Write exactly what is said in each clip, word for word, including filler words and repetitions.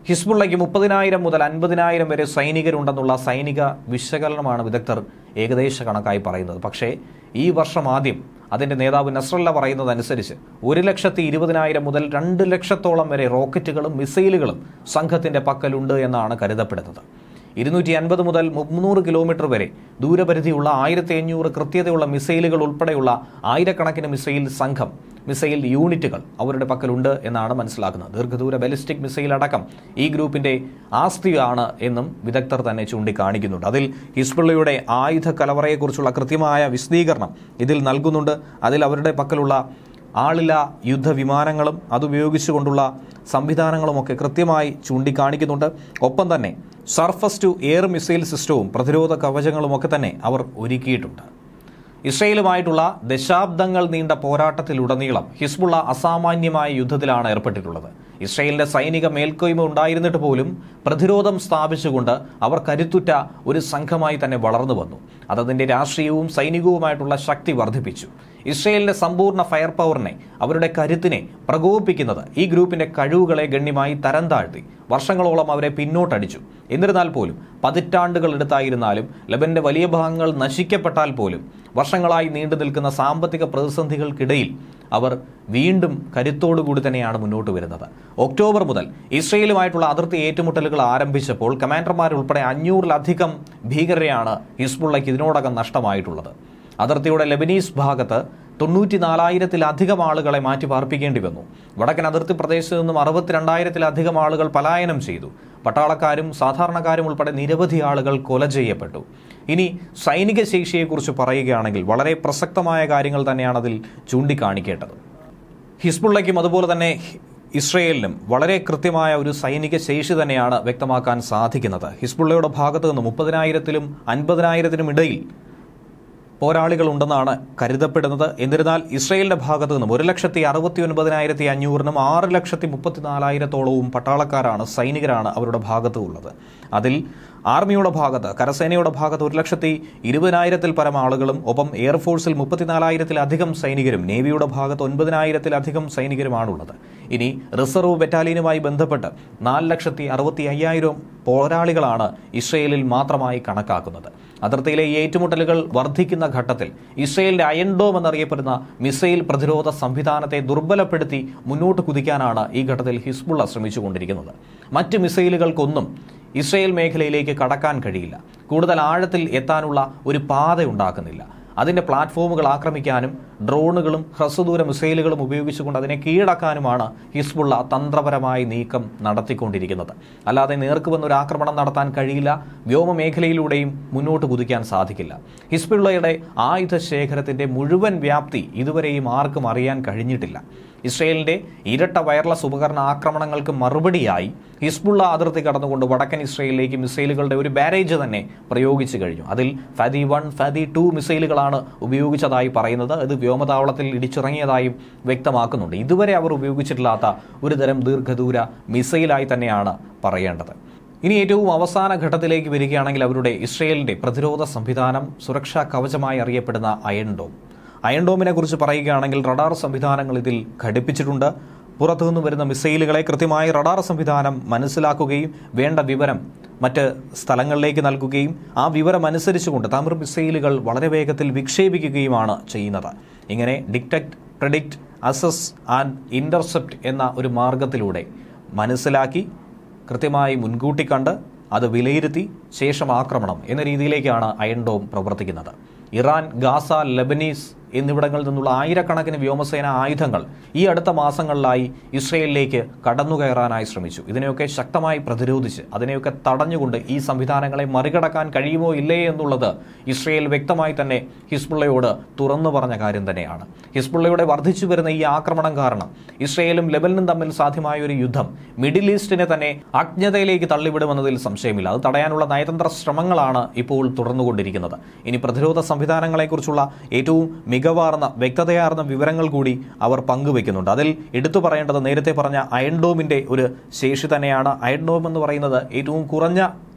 ഹിസ്ബുള്ളയ്ക്ക് മുപ്പതിനായിരം മുതൽ അൻപതിനായിരം വരെ സൈനികരുണ്ടെന്നുള്ള സൈനിക വിശകലനമാണ് വിദഗ്ധർ ഏകദേശ കണക്കായി പറയുന്നത്. പക്ഷേ ഈ വർഷം ആദ്യം അതിൻ്റെ നേതാവ് നസ്രല്ല പറയുന്നതനുസരിച്ച് ഒരു ലക്ഷത്തി ഇരുപതിനായിരം മുതൽ രണ്ട് ലക്ഷത്തോളം വരെ റോക്കറ്റുകളും മിസൈലുകളും സംഘത്തിൻ്റെ പക്കലുണ്ട് എന്നാണ് കരുതപ്പെടുന്നത്. ഇരുന്നൂറ്റി അൻപത് മുതൽ മുന്നൂറ് കിലോമീറ്റർ വരെ ദൂരപരിധിയുള്ള ആയിരത്തി അഞ്ഞൂറ് കൃത്യതയുള്ള മിസൈലുകൾ ഉൾപ്പെടെയുള്ള ആയിരക്കണക്കിന് മിസൈൽ സംഘം മിസൈൽ യൂണിറ്റുകൾ അവരുടെ പക്കലുണ്ട് എന്നാണ് മനസ്സിലാക്കുന്നത്. ദീർഘദൂര ബാലിസ്റ്റിക് മിസൈൽ അടക്കം ഈ ഗ്രൂപ്പിന്റെ ആസ്തിയാണ് എന്നും വിദഗ്ധർ തന്നെ ചൂണ്ടിക്കാണിക്കുന്നുണ്ട്. അതിൽ ഹിസ്ബുള്ളയുടെ ആയുധ കലവറയെക്കുറിച്ചുള്ള കൃത്യമായ വിശദീകരണം ഇതിൽ നൽകുന്നുണ്ട്. അതിൽ അവരുടെ പക്കലുള്ള ആളില്ലാ യുദ്ധവിമാനങ്ങളും അതുപയോഗിച്ചുകൊണ്ടുള്ള സംവിധാനങ്ങളുമൊക്കെ കൃത്യമായി ചൂണ്ടിക്കാണിക്കുന്നുണ്ട്. ഒപ്പം തന്നെ സർഫസ് ടു എയർ മിസൈൽ സിസ്റ്റവും പ്രതിരോധ കവചങ്ങളുമൊക്കെ തന്നെ അവർ ഒരുക്കിയിട്ടുണ്ട്. ഇസ്രയേലുമായിട്ടുള്ള ദശാബ്ദങ്ങൾ നീണ്ട പോരാട്ടത്തിലുടനീളം ഹിസ്ബുള്ള അസാമാന്യമായ യുദ്ധത്തിലാണ് ഏർപ്പെട്ടിട്ടുള്ളത്. ഇസ്രയേലിന്റെ സൈനിക മേൽക്കോയ്മ ഉണ്ടായിരുന്നിട്ട് പോലും പ്രതിരോധം സ്ഥാപിച്ചുകൊണ്ട് അവർ കരുത്തുറ്റ ഒരു സംഘമായി തന്നെ വളർന്നു വന്നു. അതതിന്റെ രാഷ്ട്രീയവും സൈനികവുമായിട്ടുള്ള ശക്തി വർദ്ധിപ്പിച്ചു. ഇസ്രയേലിന്റെ സമ്പൂർണ്ണ ഫയർ പവറിനെ, അവരുടെ കരുത്തിനെ പ്രകോപിപ്പിക്കുന്നത് ഈ ഗ്രൂപ്പിന്റെ കഴിവുകളെ ഗണ്യമായി തരം താഴ്ത്തി വർഷങ്ങളോളം അവരെ പിന്നോട്ടടിച്ചു. എന്നിരുന്നാൽ പോലും പതിറ്റാണ്ടുകൾ എടുത്തായിരുന്നാലും ലബനന്റെ വലിയ ഭാഗങ്ങൾ നശിക്കപ്പെട്ടാൽ പോലും വർഷങ്ങളായി നീണ്ടു നിൽക്കുന്ന സാമ്പത്തിക പ്രതിസന്ധികൾക്കിടയിൽ അവർ വീണ്ടും കരുത്തോടുകൂടി തന്നെയാണ് മുന്നോട്ട് വരുന്നത്. ഒക്ടോബർ മുതൽ ഇസ്രയേലുമായിട്ടുള്ള അതിർത്തി ഏറ്റുമുട്ടലുകൾ ആരംഭിച്ചപ്പോൾ കമാൻഡർമാരുൾപ്പെടെ അഞ്ഞൂറിലധികം ഭീകരരെയാണ് ഹിസ്ബുള്ളയ്ക്ക് ഇതിനോടകം നഷ്ടമായിട്ടുള്ളത്. അതിർത്തിയുടെ ലെബനീസ് ഭാഗത്ത് തൊണ്ണൂറ്റി നാലായിരത്തിലധികം ആളുകളെ മാറ്റി പാർപ്പിക്കേണ്ടി വന്നു. വടക്കൻ അതിർത്തി പ്രദേശത്ത് നിന്നും അറുപത്തിരണ്ടായിരത്തിലധികം ആളുകൾ പലായനം ചെയ്തു. പട്ടാളക്കാരും സാധാരണക്കാരും ഉൾപ്പെടെ നിരവധി ആളുകൾ കൊല ചെയ്യപ്പെട്ടു. ഇനി സൈനിക ശേഷിയെക്കുറിച്ച് പറയുകയാണെങ്കിൽ വളരെ പ്രസക്തമായ കാര്യങ്ങൾ തന്നെയാണ് അതിൽ ചൂണ്ടിക്കാണിക്കേണ്ടത്. ഹിസ്ബുള്ളയ്ക്കും അതുപോലെ തന്നെ ഇസ്രയേലിനും വളരെ കൃത്യമായ ഒരു സൈനിക ശേഷി തന്നെയാണ് വ്യക്തമാക്കാൻ സാധിക്കുന്നത്. ഹിസ്ബുള്ളയുടെ ഭാഗത്ത് നിന്ന് മുപ്പതിനായിരത്തിലും അൻപതിനായിരത്തിനും ഇടയിൽ പോരാളികളുണ്ടെന്നാണ് കരുതപ്പെടുന്നത്. എന്നിരുന്നാൽ ഇസ്രയേലിന്റെ ഭാഗത്തു നിന്നും ഒരു ലക്ഷത്തി അറുപത്തി ഒൻപതിനായിരത്തി അഞ്ഞൂറിനും ആറ് ലക്ഷത്തി മുപ്പത്തിനാലായിരത്തോളവും പട്ടാളക്കാരാണ്, സൈനികരാണ് അവരുടെ ഭാഗത്ത് ഉള്ളത്. അതിൽ ആർമിയുടെ ഭാഗത്ത്, കരസേനയുടെ ഭാഗത്ത് ഒരു ലക്ഷത്തി ഇരുപതിനായിരത്തിൽ പരം ആളുകളും, ഒപ്പം എയർഫോഴ്സിൽ മുപ്പത്തിനാലായിരത്തിലധികം സൈനികരും, നേവിയുടെ ഭാഗത്ത് ഒൻപതിനായിരത്തിലധികം സൈനികരുമാണുള്ളത്. ഇനി റിസർവ് ബറ്റാലിയനുമായി ബന്ധപ്പെട്ട് നാല് ലക്ഷത്തി അറുപത്തി അയ്യായിരം പോരാളികളാണ് ഇസ്രയേലിൽ മാത്രമായി കണക്കാക്കുന്നത്. അതിർത്തിയിലെ ഈ ഏറ്റുമുട്ടലുകൾ വർദ്ധിക്കുന്ന ഘട്ടത്തിൽ ഇസ്രയേലിന്റെ അയൺ ഡോം എന്നറിയപ്പെടുന്ന മിസൈൽ പ്രതിരോധ സംവിധാനത്തെ ദുർബലപ്പെടുത്തി മുന്നോട്ട് കുതിക്കാനാണ് ഈ ഘട്ടത്തിൽ ഹിസ്ബുള്ള ശ്രമിച്ചുകൊണ്ടിരിക്കുന്നത്. മറ്റ് മിസൈലുകൾക്കൊന്നും ഇസ്രയേൽ മേഖലയിലേക്ക് കടക്കാൻ കഴിയില്ല. കൂടുതൽ ആഴത്തിൽ എത്താനുള്ള ഒരു പാത ഉണ്ടാക്കുന്നില്ല. അതിന്റെ പ്ലാറ്റ്ഫോമുകൾ ആക്രമിക്കാനും ഡ്രോണുകളും ഹ്രസ്വദൂര മിസൈലുകളും ഉപയോഗിച്ചുകൊണ്ട് അതിനെ കീഴടക്കാനുമാണ് ഹിസ്ബുള്ള തന്ത്രപരമായ നീക്കം നടത്തിക്കൊണ്ടിരിക്കുന്നത്. അല്ലാതെ നേർക്ക് വന്നൊരു ആക്രമണം നടത്താൻ കഴിയില്ല. വ്യോമമേഖലയിലൂടെയും മുന്നോട്ട് കുതിക്കാൻ സാധിക്കില്ല. ഹിസ്ബുള്ളയുടെ ആയുധ ശേഖരത്തിന്റെ മുഴുവൻ വ്യാപ്തി ഇതുവരെയും ആർക്കും അറിയാൻ കഴിഞ്ഞിട്ടില്ല. ഇസ്രയേലിന്റെ ഇരട്ട വയർലെസ് ഉപകരണ ആക്രമണങ്ങൾക്ക് മറുപടിയായി ഹിസ്ബുള്ള അതിർത്തി കടന്നുകൊണ്ട് വടക്കൻ ഇസ്രയേലിലേക്ക് മിസൈലുകളുടെ ഒരു ബാരേജ് തന്നെ പ്രയോഗിച്ചു കഴിഞ്ഞു. അതിൽ ഫാദി വൺ ഫാദി ടു മിസൈലുകളാണ് ഉപയോഗിച്ചതായി പറയുന്നത്. ഇത് വ്യോമതാവളത്തിൽ ഇടിച്ചിറങ്ങിയതായും വ്യക്തമാക്കുന്നുണ്ട്. ഇതുവരെ അവർ ഉപയോഗിച്ചിട്ടില്ലാത്ത ഒരു തരം ദീർഘദൂര മിസൈലായി തന്നെയാണ് പറയേണ്ടത്. ഇനി ഏറ്റവും അവസാന ഘട്ടത്തിലേക്ക് വരികയാണെങ്കിൽ അവരുടെ ഇസ്രയേലിന്റെ പ്രതിരോധ സംവിധാനം, സുരക്ഷാ കവചമായി അറിയപ്പെടുന്ന അയൺ ഡോം. അയൺ ഡോമിനെ കുറിച്ച് പറയുകയാണെങ്കിൽ റഡാർ സംവിധാനങ്ങൾ ഇതിൽ ഘടിപ്പിച്ചിട്ടുണ്ട്. പുറത്തുനിന്ന് വരുന്ന മിസൈലുകളെ കൃത്യമായി റഡാർ സംവിധാനം മനസ്സിലാക്കുകയും വേണ്ട വിവരം മറ്റ് സ്ഥലങ്ങളിലേക്ക് നൽകുകയും ആ വിവരം അനുസരിച്ചുകൊണ്ട് തമിഴ് മിസൈലുകൾ വളരെ വേഗത്തിൽ വിക്ഷേപിക്കുകയുമാണ് ചെയ്യുന്നത്. ഇങ്ങനെ detect, predict, assess and intercept എന്ന ഒരു മാർഗത്തിലൂടെ മനസ്സിലാക്കി കൃത്യമായി മുൻകൂട്ടി കണ്ട് അത് വിലയിരുത്തി ശേഷം ആക്രമണം എന്ന രീതിയിലേക്കാണ് അയൺ ഡോം പ്രവർത്തിക്കുന്നത്. ഇറാൻ, ഗാസ, ലെബനീസ് എന്നിവിടങ്ങളിൽ നിന്നുള്ള ആയിരക്കണക്കിന് വ്യോമസേന ആയുധങ്ങൾ ഈ അടുത്ത മാസങ്ങളിലായി ഇസ്രയേലിലേക്ക് കടന്നുകയറാനായി ശ്രമിച്ചു. ഇതിനെയൊക്കെ ശക്തമായി പ്രതിരോധിച്ച് അതിനെയൊക്കെ തടഞ്ഞുകൊണ്ട് ഈ സംവിധാനങ്ങളെ മറികടക്കാൻ കഴിയുമോ ഇല്ലേ എന്നുള്ളത് ഇസ്രയേൽ വ്യക്തമായി തന്നെ ഹിസ്ബുള്ളയോട് തുറന്നു പറഞ്ഞ കാര്യം തന്നെയാണ്. ഹിസ്ബുള്ളയുടെ വർദ്ധിച്ചു വരുന്ന ഈ ആക്രമണം കാരണം ഇസ്രയേലും ലെബനനും തമ്മിൽ സാധ്യമായ ഒരു യുദ്ധം മിഡിൽ ഈസ്റ്റിനെ തന്നെ അജ്ഞതയിലേക്ക് തള്ളിവിടുമെന്നതിൽ സംശയമില്ല. അത് തടയാനുള്ള നയതന്ത്ര ശ്രമങ്ങളാണ് ഇപ്പോൾ തുടർന്നുകൊണ്ടിരിക്കുന്നത്. ഇനി പ്രതിരോധ സംവിധാനങ്ങളെക്കുറിച്ചുള്ള ഏറ്റവും മികവാർന്ന വ്യക്തതയാർന്ന വിവരങ്ങൾ കൂടി അവർ പങ്കുവെക്കുന്നുണ്ട്. അതിൽ എടുത്തു പറയേണ്ടത് നേരത്തെ പറഞ്ഞ അയൺ ഡോമിന്റെ ഒരു ശേഷി തന്നെയാണ്. അയൺ ഡോം എന്ന് പറയുന്നത് ഏറ്റവും കുറഞ്ഞ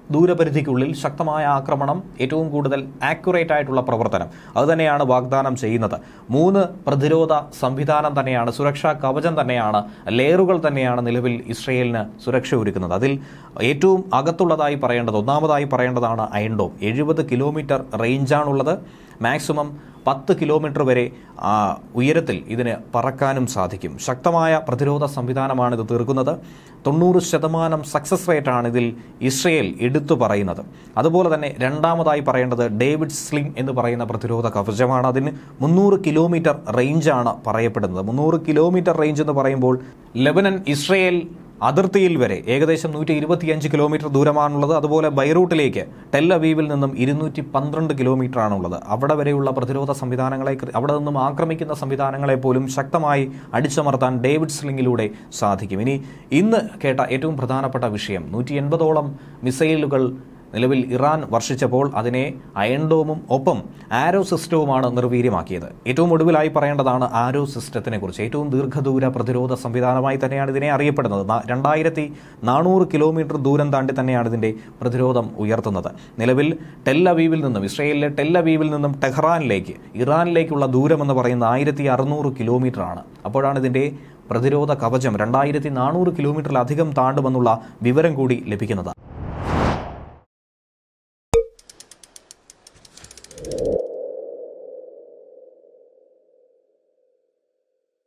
ദൂരപരിധിക്കുള്ളിൽ ശക്തമായ ആക്രമണം, ഏറ്റവും കൂടുതൽ ആക്യുറേറ്റ് ആയിട്ടുള്ള പ്രവർത്തനം, അതുതന്നെയാണ് വാഗ്ദാനം ചെയ്യുന്നത്. മൂന്ന് പ്രതിരോധ സംവിധാനം തന്നെയാണ്, സുരക്ഷാ കവചം തന്നെയാണ്, ലെയറുകൾ തന്നെയാണ് നിലവിൽ ഇസ്രയേലിന് സുരക്ഷ ഒരുക്കുന്നത്. അതിൽ ഏറ്റവും അകത്തുള്ളതായി പറയേണ്ടത്, ഒന്നാമതായി പറയേണ്ടതാണ് അയൺ ഡോം. എഴുപത് കിലോമീറ്റർ റേഞ്ചാണുള്ളത്. മാക്സിമം പത്ത് കിലോമീറ്റർ വരെ ഉയരത്തിൽ ഇതിന് പറക്കാനും സാധിക്കും. ശക്തമായ പ്രതിരോധ സംവിധാനമാണ് ഇത് തീർക്കുന്നത്. തൊണ്ണൂറ് ശതമാനം സക്സസ് റേറ്റാണ് ഇതിൽ ഇസ്രയേൽ എടുത്തു പറയുന്നത്. അതുപോലെ തന്നെ രണ്ടാമതായി പറയേണ്ടത് ഡേവിഡ് സ്ലിംഗ് എന്ന് പറയുന്ന പ്രതിരോധ കവചമാണ്. അതിന് മുന്നൂറ് കിലോമീറ്റർ റേഞ്ചാണ് പറയപ്പെടുന്നത്. മുന്നൂറ് കിലോമീറ്റർ റേഞ്ച് എന്ന് പറയുമ്പോൾ ലെബനൻ ഇസ്രയേൽ അതിർത്തിയിൽ വരെ ഏകദേശം നൂറ്റി ഇരുപത്തിയഞ്ച് കിലോമീറ്റർ ദൂരമാണുള്ളത്. അതുപോലെ ബൈറൂട്ടിലേക്ക് ടെൽ അവീവിൽ നിന്നും ഇരുന്നൂറ്റി പന്ത്രണ്ട് കിലോമീറ്റർ ആണുള്ളത്. അവിടെ വരെയുള്ള പ്രതിരോധ സംവിധാനങ്ങളെ, അവിടെ നിന്നും ആക്രമിക്കുന്ന സംവിധാനങ്ങളെ പോലും ശക്തമായി അടിച്ചമർത്താൻ ഡേവിഡ് സ്ലിംഗിലൂടെ സാധിക്കും. ഇനി ഇന്ന് കേട്ട ഏറ്റവും പ്രധാനപ്പെട്ട വിഷയം, നൂറ്റി എൺപതോളം മിസൈലുകൾ നിലവിൽ ഇറാൻ വർഷിച്ചപ്പോൾ അതിനെ അയൺ ഡോമും ഒപ്പം ആരോ സിസ്റ്റവുമാണ് നിർവീര്യമാക്കിയത്. ഏറ്റവും ഒടുവിലായി പറയേണ്ടതാണ് ആരോ സിസ്റ്റത്തിനെ കുറിച്ച്. ഏറ്റവും ദീർഘദൂര പ്രതിരോധ സംവിധാനമായി തന്നെയാണ് ഇതിനെ അറിയപ്പെടുന്നത്. രണ്ടായിരത്തി നാനൂറ് കിലോമീറ്റർ ദൂരം താണ്ടി തന്നെയാണ് ഇതിൻ്റെ പ്രതിരോധം ഉയർത്തുന്നത്. നിലവിൽ ടെൽ അവീവിൽ നിന്നും, ഇസ്രയേലിലെ ടെൽ അവീവിൽ നിന്നും ടെഹ്റാനിലേക്ക്, ഇറാനിലേക്കുള്ള ദൂരം എന്ന് പറയുന്നത് ആയിരത്തി അറുന്നൂറ് കിലോമീറ്റർ ആണ്. അപ്പോഴാണ് ഇതിൻ്റെ പ്രതിരോധ കവചം രണ്ടായിരത്തി നാനൂറ് കിലോമീറ്ററിലധികം താണ്ടുമെന്നുള്ള വിവരം കൂടി ലഭിക്കുന്നത്.